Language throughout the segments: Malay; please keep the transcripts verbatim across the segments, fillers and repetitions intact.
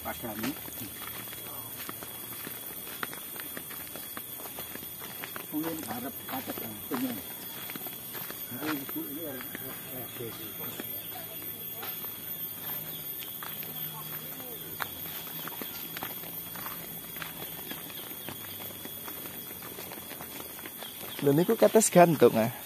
Padani. Mungkin harap kata punya. Hari itu ini ada. Lha niku kates gantung ah.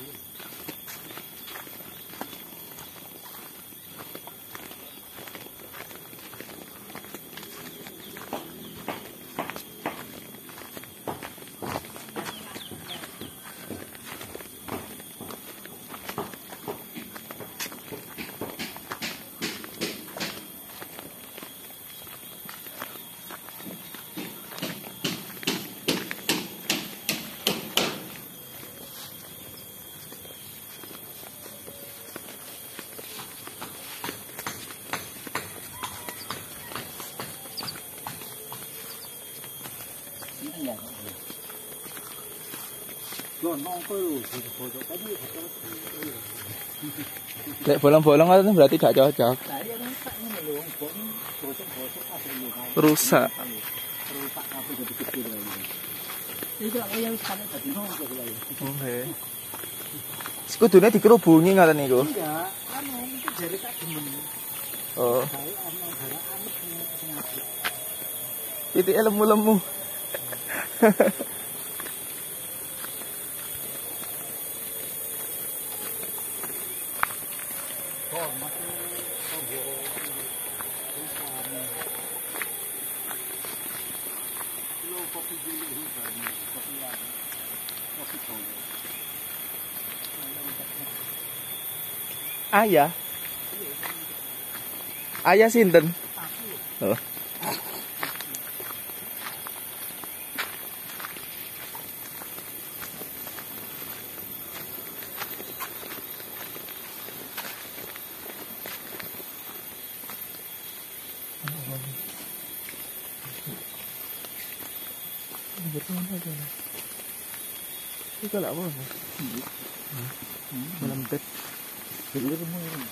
Lek bolong-bolong itu berarti gak cocok. Rusak. Oke. Sekudune dikerubungi ngoten niku. Iya, anu iki jare tak demen. Oh. Pitike lemu-lemu. Ayah. Ayah sinten? Oh. Itu lah apa? Dalam bed. Jadi rumah ini.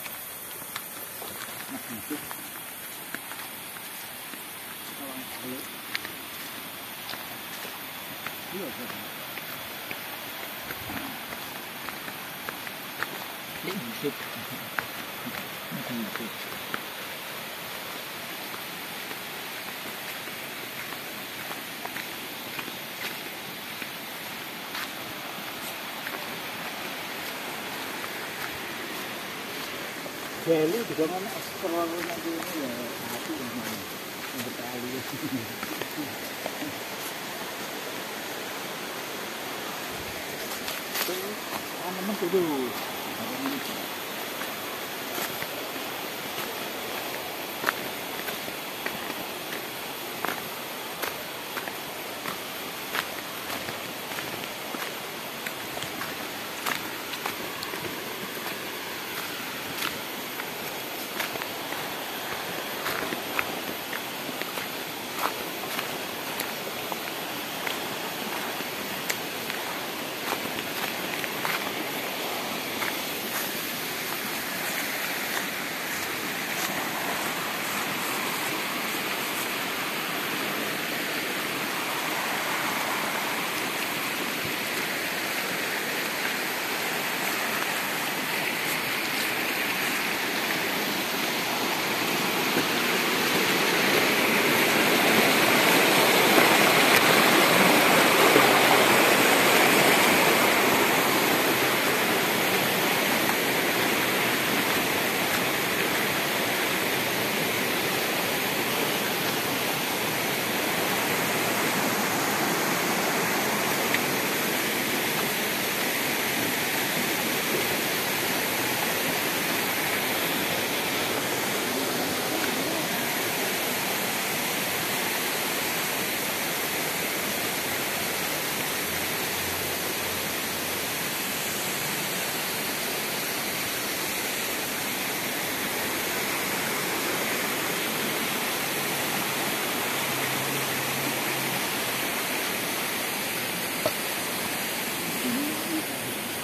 Jeli juga mana scroll nanti ini ya hati yang berkali. Tanaman dulu.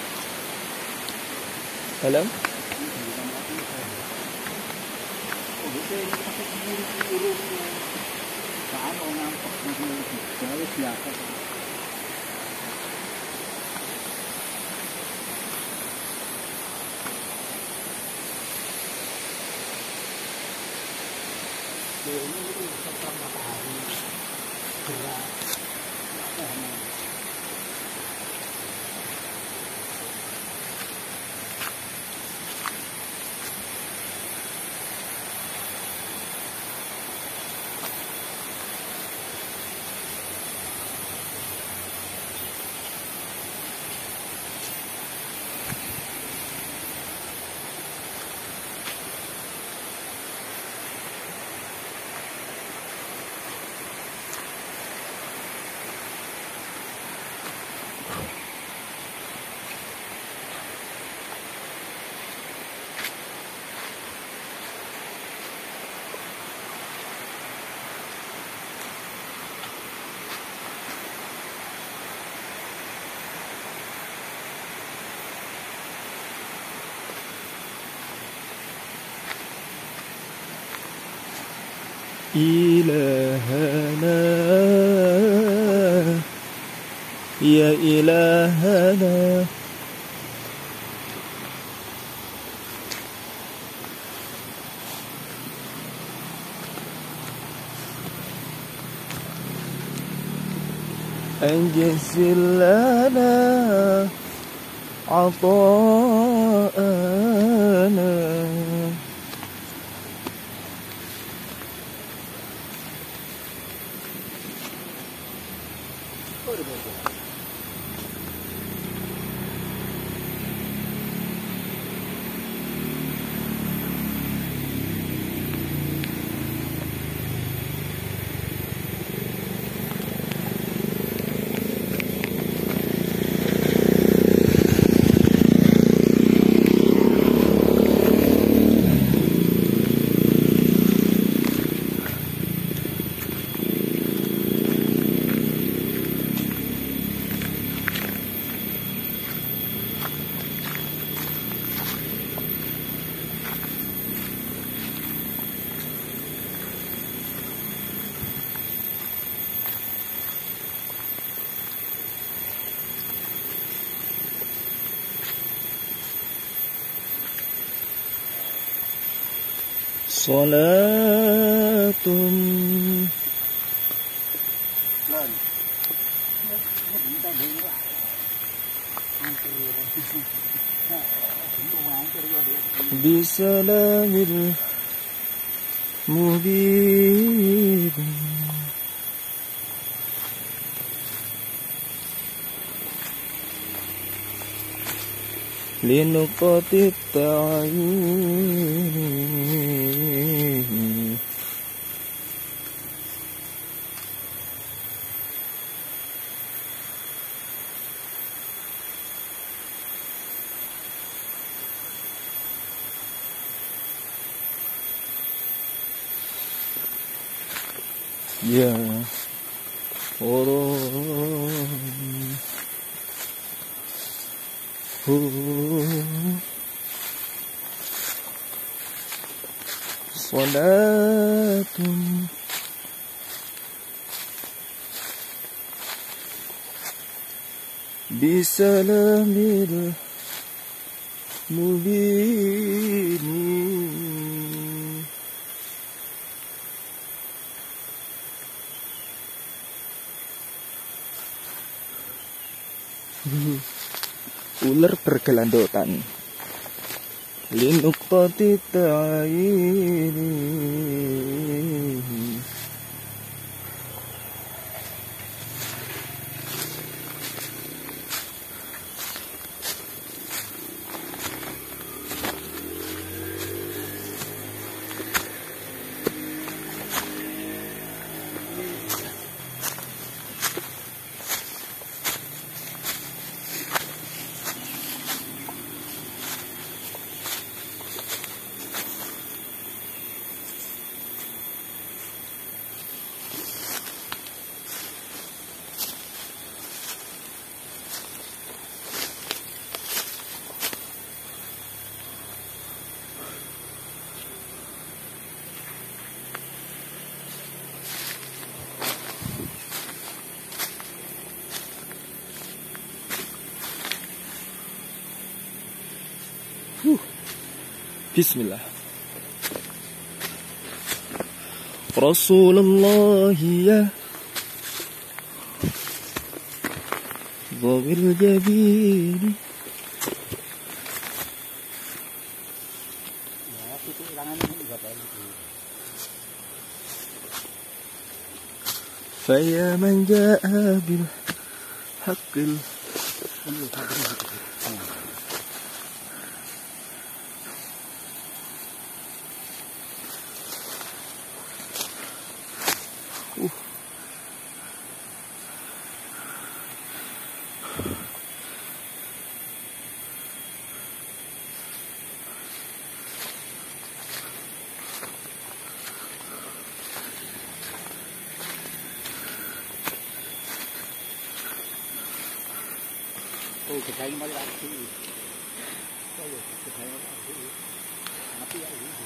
Dalam? Itu yang pakai kemuru-kemuru. Paano ngampak na kemuru. Kaya siapa. Ini itu setelah matahari gerak. إلهنا يا إلهنا أنجزل لنا عطاءنا صلاة بسلام المبين لنقطة التعيين يا رب صلاة بسلام المبين ular bergelandotan linuqati ta'ini Bismillah. Rasulullah ya Zawil Jabiri. Ya, itu ulangan juga Pak. Faya man jaa bil haqqil. Uh. Oh, kita ini malah lagi. Oh, kita ini lagi. Tapi ya ini.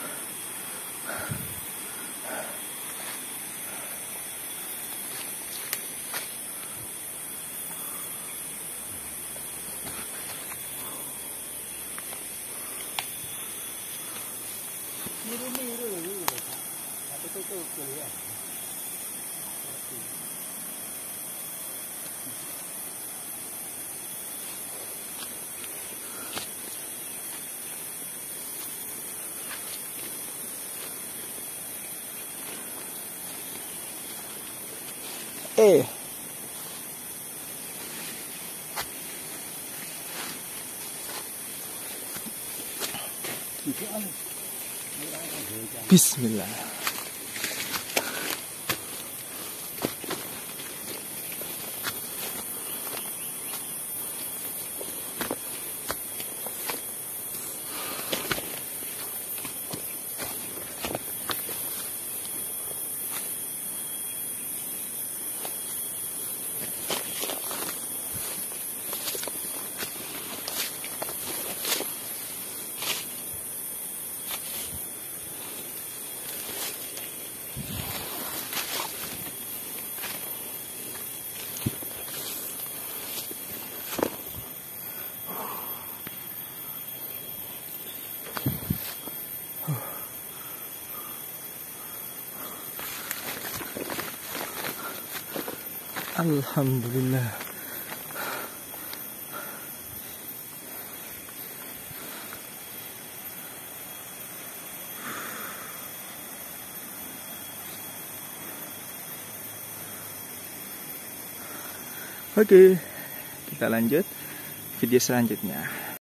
Miru-miru ini. Tapi itu tuh kuliah. Eh. Bismillah. Alhamdulillah. Oke, kita lanjut video selanjutnya.